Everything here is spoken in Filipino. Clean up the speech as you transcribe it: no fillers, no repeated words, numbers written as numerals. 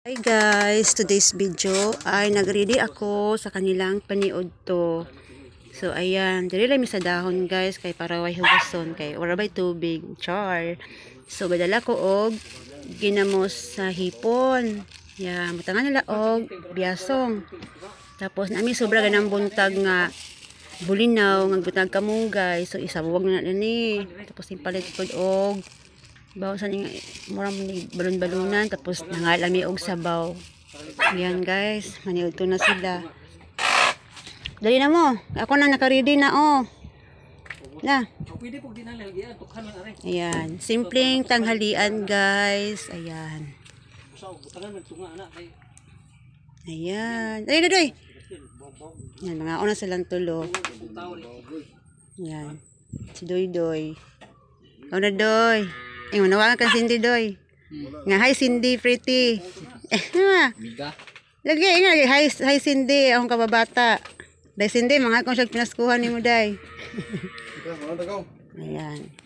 Hi guys, today's video ay nagready ako sa kanilang paniod to. So ayan, dili lang mi sa dahon guys kay para way hugason kay wala bay tubig, char. So gadala ko og ginamos sa hipon. Ya, matangan nila og biasong. Tapos nami sobra ganang buntag nga bulinaw nga butag kamunggay. So isabuwag na ni. Tapos ipalit ko og bawasan yung murang balon-balunan tapos nangalami og sabaw. Yan guys, maniud to na sila. Dali na mo. Ako na naka-ready na oh. Na. Ayan, simpleng tanghalian guys. Ayan. Ayan. Dali na doy. Yan, mga una silang tulo. Ayan. Si Doy Doy. Ikaw na Doy. Manawagan ka Cindy Doy. Nga hi Cindy pretty. Lagi nga hi Cindy akong kababata. Dai Cindy mga akong siya pinaskuhan nimo day. Ayan.